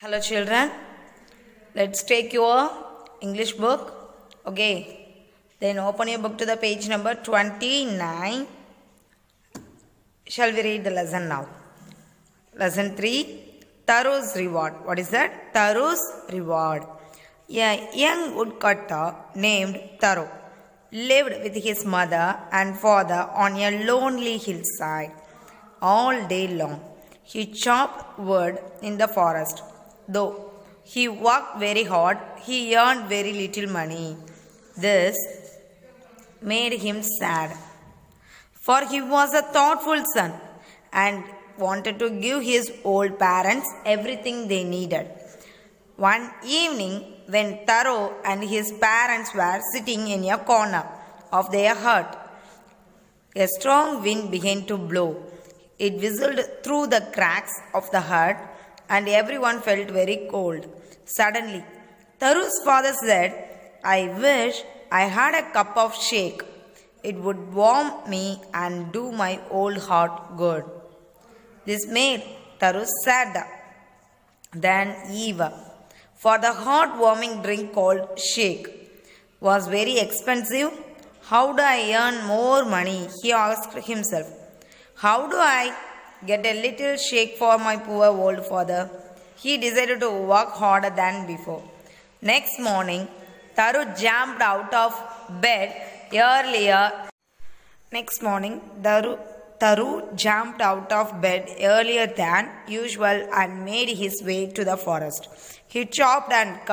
Hello children, let's take your English book. Okay, then open your book to the page number 29. Shall we read the lesson now? Lesson 3, Taru's Reward. What is that? Taru's Reward. A young woodcutter named Taru lived with his mother and father on a lonely hillside. All day long, he chopped wood in the forest. Though he worked very hard, he earned very little money. This made him sad, for he was a thoughtful son and wanted to give his old parents everything they needed. One evening, when Taru and his parents were sitting in a corner of their hut, a strong wind began to blow. It whistled through the cracks of the hut, and everyone felt very cold. Suddenly, Taru's father said, "I wish I had a cup of shake. It would warm me and do my old heart good." This made Taru sadder than ever, for the heart-warming drink called shake was very expensive. How do I earn more money? He asked himself. How do I get a little shake for my poor old father? He decided to work harder than before. Next morning, Taru jumped out of bed earlier. Than usual and made his way to the forest. He chopped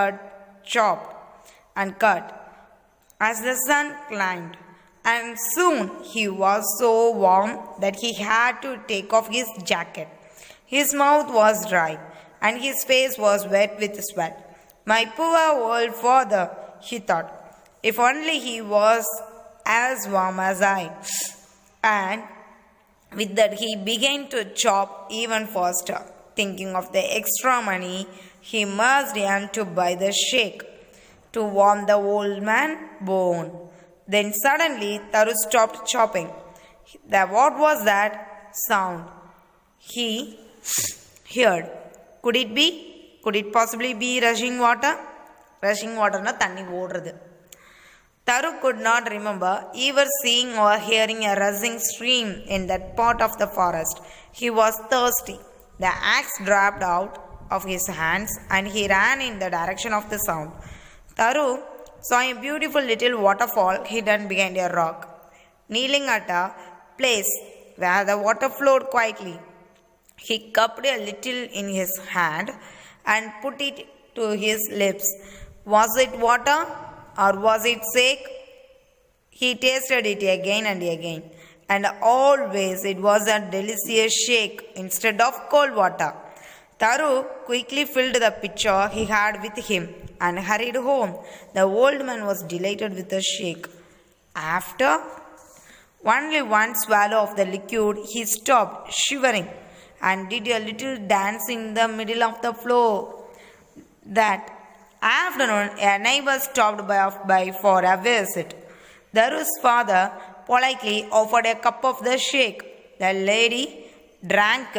and cut as the sun climbed. And soon he was so warm that he had to take off his jacket. His mouth was dry and his face was wet with sweat. My poor old father, he thought, if only he was as warm as I. And with that he began to chop even faster, thinking of the extra money he must earn to buy the shake to warm the old man's bone. Then suddenly Taru stopped chopping. What was that sound he heard? Could it possibly be rushing water? Rushing water na thanni odradhu. Taru could not remember ever seeing or hearing a rushing stream in that part of the forest. He was thirsty. The axe dropped out of his hands and he ran in the direction of the sound. Taru saw a beautiful little waterfall hidden behind a rock. Kneeling at a place where the water flowed quietly, he cupped a little in his hand and put it to his lips. Was it water or was it shake? He tasted it again and again, and always it was a delicious shake instead of cold water. Taru quickly filled the pitcher he had with him and hurried home. The old man was delighted with the shake. After only one swallow of the liquid, he stopped, shivering, and did a little dance in the middle of the floor. That afternoon, a neighbor stopped by for a visit. Taru's father politely offered a cup of the shake. The lady drank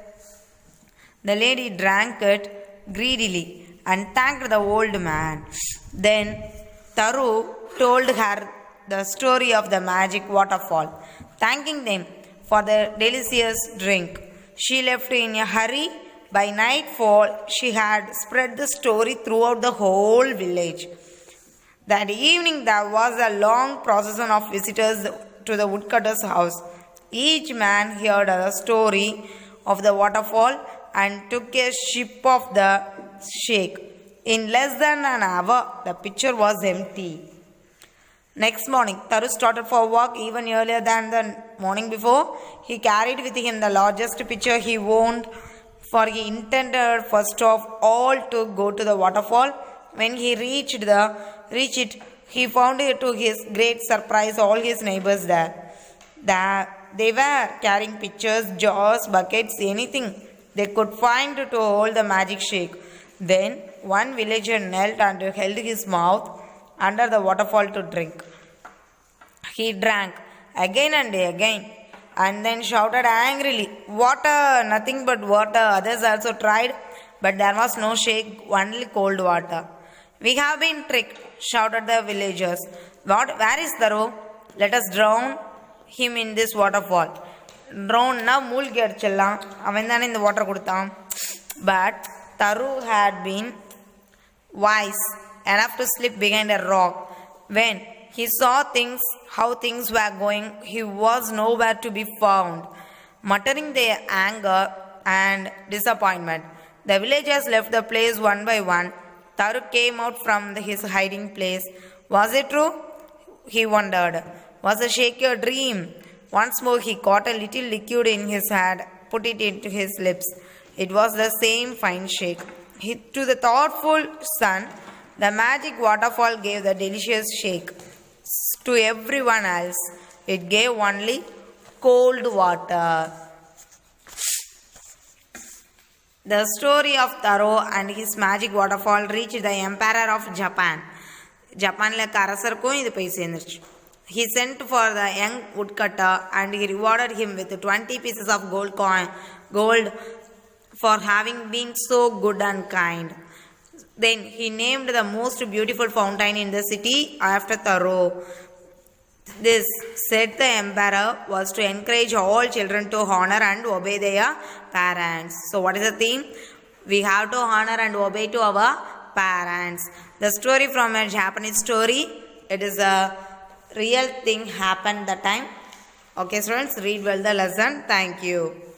it greedily and thanked the old man. Then Taru told her the story of the magic waterfall, thanking them for the delicious drink. She left in a hurry. By nightfall, she had spread the story throughout the whole village. That evening, there was a long procession of visitors to the woodcutter's house. Each man heard a story of the waterfall and took a sip of the shake. In less than an hour, the pitcher was empty. Next morning, Taru started for work even earlier than the morning before. He carried with him the largest pitcher he owned, for he intended first of all to go to the waterfall. When he reached it, he found to his great surprise all his neighbors there. They were carrying pitchers, jars, buckets, anything they could find to hold the magic shake. Then one villager knelt and held his mouth under the waterfall to drink. He drank again and again and then shouted angrily, "Water, nothing but water." Others also tried but there was no shake, only cold water. We have been tricked, shouted the villagers. Where is Taro? Let us drown him in this waterfall. Drown na moolgi adichalla. Avendana in the water koduthan. But Taru had been wise enough to slip behind a rock. When he saw how things were going, he was nowhere to be found. Muttering their anger and disappointment, the villagers left the place one by one. Taru came out from his hiding place. Was it true? He wondered. Was the shake a dream? Once more he caught a little liquid in his hand, put it into his lips. It was the same fine shake. To the thoughtful son, the magic waterfall gave the delicious shake. To everyone else, it gave only cold water. The story of Taro and his magic waterfall reached the emperor of Japan. Japanla Karasarko idu poi sendirchu. He sent for the young woodcutter and he rewarded him with 20 pieces of gold for having been so good and kind. Then he named the most beautiful fountain in the city after Taro. This, said the emperor, was to encourage all children to honor and obey their parents. So what is the theme? We have to honor and obey to our parents. The story from a Japanese story. It is a real thing happened that time. Okay students, read well the lesson. Thank you.